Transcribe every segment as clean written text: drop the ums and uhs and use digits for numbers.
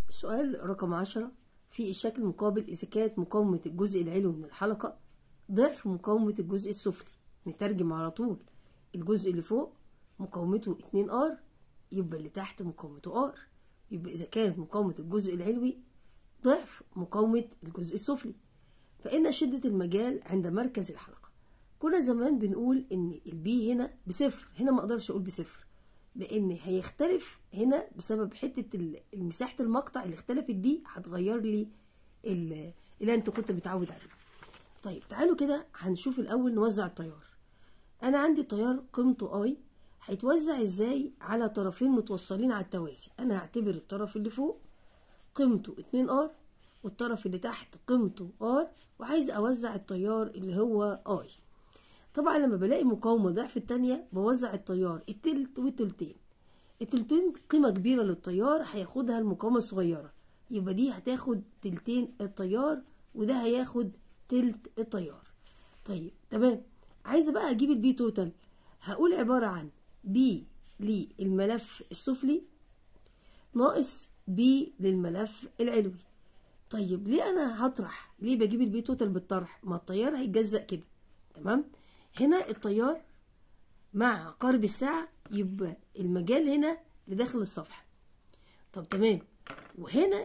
سؤال رقم 10 في الشكل المقابل إذا كانت مقاومة الجزء العلوي من الحلقة ضعف مقاومة الجزء السفلي. نترجم على طول، الجزء اللي فوق مقاومته 2R يبقى اللي تحت مقاومته R، يبقى إذا كانت مقاومة الجزء العلوي ضعف مقاومة الجزء السفلي فإن شدة المجال عند مركز الحلقة. كنا زمان بنقول إن البي هنا بصفر، هنا ما أقدرش أقول بصفر لأن هيختلف هنا بسبب حتة مساحة المقطع اللي اختلفت دي هتغير لي اللي أنت كنت متعود عليه. طيب تعالوا كده هنشوف الأول نوزع التيار. أنا عندي تيار قيمته I هيتوزع إزاي على طرفين متوصلين على التوازي. أنا هعتبر الطرف اللي فوق قيمته 2R والطرف اللي تحت قيمته R وعايز أوزع التيار اللي هو I. طبعا لما بلاقي مقاومة ضعف التانية بوزع التيار التلت والتلتين. التلتين قيمة كبيرة للتيار هياخدها المقاومة الصغيرة، يبقى دي هتاخد تلتين التيار وده هياخد تلت التيار. طيب تمام، عايزة بقى أجيب البي توتال. هقول عبارة عن بي للملف السفلي ناقص بي للملف العلوي. طيب ليه أنا هطرح؟ ليه بجيب البي توتال بالطرح؟ ما التيار هيتجزأ كده، تمام؟ هنا التيار مع عقارب الساعة يبقى المجال هنا لداخل الصفحة. طب تمام، وهنا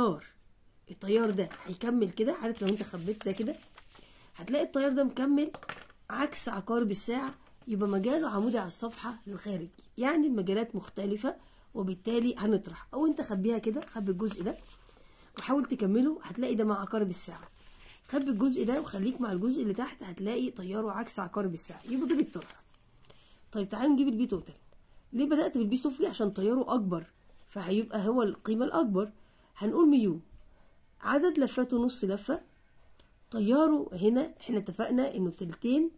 التيار ده هيكمل كده. عارف لو انت خبيت ده كده هتلاقي التيار ده مكمل عكس عقارب الساعة، يبقى مجاله عمودي على الصفحة للخارج، يعني المجالات مختلفة وبالتالي هنطرح. او انت خبيها كده، خبي الجزء ده وحاول تكمله، هتلاقي ده مع عقارب الساعة. خبي الجزء ده وخليك مع الجزء اللي تحت، هتلاقي تياره عكس عقارب الساعة، يبقى ده بالطرح. طيب تعالوا نجيب البي توتال. ليه بدأت بالبي سفلي؟ عشان تياره أكبر فهيبقى هو القيمة الأكبر. هنقول ميو عدد لفاته نص لفة، تياره هنا احنا اتفقنا انه تلتين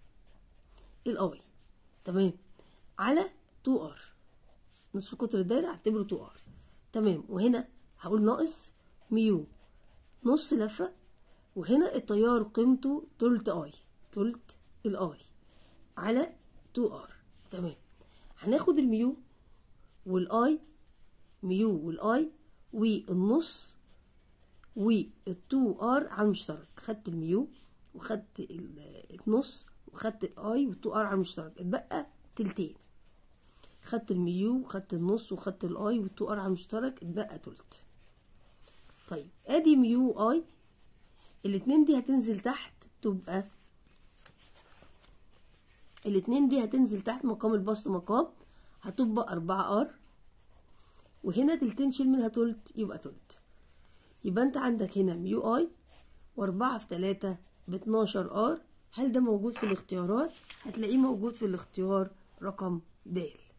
الاي، تمام، على 2R نصف قطر الدايرة هعتبره 2R، تمام. وهنا هقول ناقص ميو نص لفة، وهنا التيار قيمته تلت الاي على 2R، تمام. هناخد الميو والاي، ميو والاي والنص وال2R على المشترك. خدت الميو وخدت النص وخدت الاي وال2R على المشترك، اتبقى تلتين. خدت الميو وخدت النص وخدت الاي وال2R على المشترك، اتبقى تلت. طيب ادي ميو اي، الاتنين دي هتنزل تحت، تبقى الاتنين دي هتنزل تحت مقام البسط مقام، هتبقى 4R، وهنا تلتين شيل منها تلت يبقى تلت. يبقى انت عندك هنا ميو اي و4 في 3 ب12R. هل ده موجود في الاختيارات؟ هتلاقيه موجود في الاختيار رقم د.